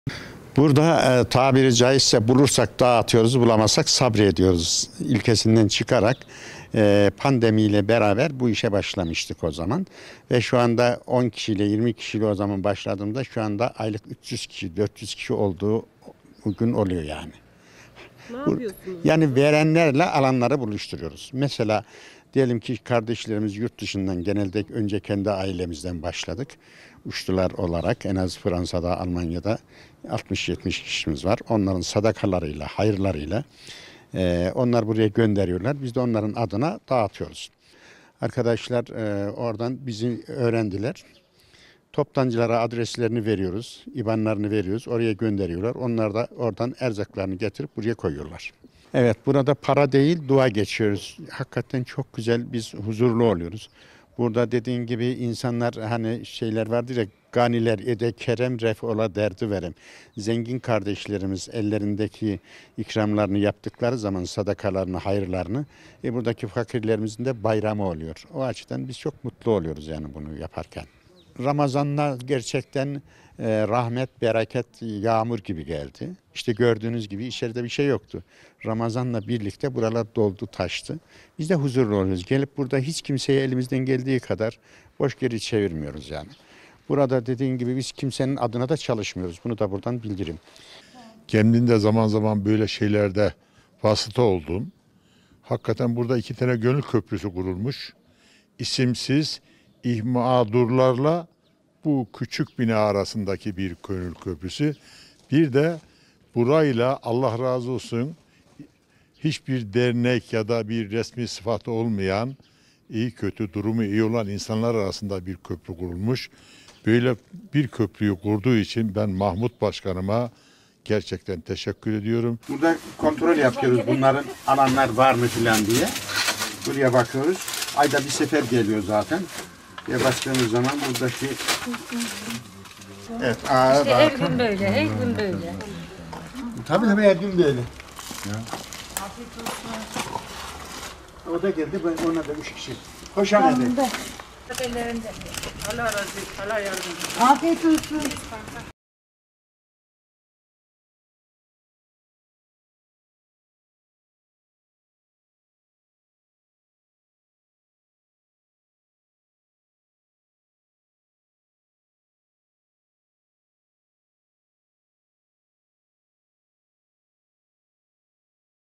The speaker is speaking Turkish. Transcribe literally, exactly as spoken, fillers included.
Burada e, tabiri caizse bulursak dağıtıyoruz, bulamazsak sabrediyoruz ilkesinden çıkarak e, pandemiyle beraber bu işe başlamıştık o zaman. Ve şu anda on kişiyle yirmi kişiyle o zaman başladığımda şu anda aylık üç yüz kişi, dört yüz kişi olduğu gün oluyor yani. Ne yapıyorsunuz? Yani verenlerle alanları buluşturuyoruz. Mesela diyelim ki kardeşlerimiz yurt dışından genelde önce kendi ailemizden başladık. Uçtular olarak en az Fransa'da, Almanya'da altmış yetmiş kişimiz var. Onların sadakalarıyla, hayırlarıyla e, onlar buraya gönderiyorlar. Biz de onların adına dağıtıyoruz. Arkadaşlar e, oradan bizi öğrendiler. Toptancılara adreslerini veriyoruz, I B A N'larını veriyoruz. Oraya gönderiyorlar. Onlar da oradan erzaklarını getirip buraya koyuyorlar. Evet, burada para değil dua geçiyoruz. Hakikaten çok güzel, biz huzurlu oluyoruz. Burada dediğin gibi insanlar hani şeyler vardır ya, ganiler ede kerem ref ola derdi verem. Zengin kardeşlerimiz ellerindeki ikramlarını yaptıkları zaman sadakalarını, hayırlarını e, buradaki fakirlerimizin de bayramı oluyor. O açıdan biz çok mutlu oluyoruz yani bunu yaparken. Ramazan'la gerçekten e, rahmet, bereket, yağmur gibi geldi. İşte gördüğünüz gibi içeride bir şey yoktu. Ramazan'la birlikte buralar doldu, taştı. Biz de huzurlu oluyoruz. Gelip burada hiç kimseye elimizden geldiği kadar boş geri çevirmiyoruz yani. Burada dediğin gibi biz kimsenin adına da çalışmıyoruz. Bunu da buradan bildireyim. Kendinde zaman zaman böyle şeylerde vasıta oldum. Hakikaten burada iki tane gönül köprüsü kurulmuş. İsimsiz ihmadurlarla bu küçük bina arasındaki bir gönül köprüsü. Bir de burayla Allah razı olsun hiçbir dernek ya da bir resmi sıfatı olmayan, iyi kötü durumu iyi olan insanlar arasında bir köprü kurulmuş. Böyle bir köprüyü kurduğu için ben Mahmut Başkanıma gerçekten teşekkür ediyorum. Burada kontrol yapıyoruz bunların alanlar var mı filan diye. Buraya bakıyoruz. Ayda bir sefer geliyor zaten. Ve baktığımız zaman buradaki evet, ağa İşte her gün böyle, her gün böyle. tabii tabii her gün böyle. O da geldi, ben ona da üç kişi. Koşan hadi. Ellerinde. Allah razı olsun. Allah yardım etsin. Afiyet olsun.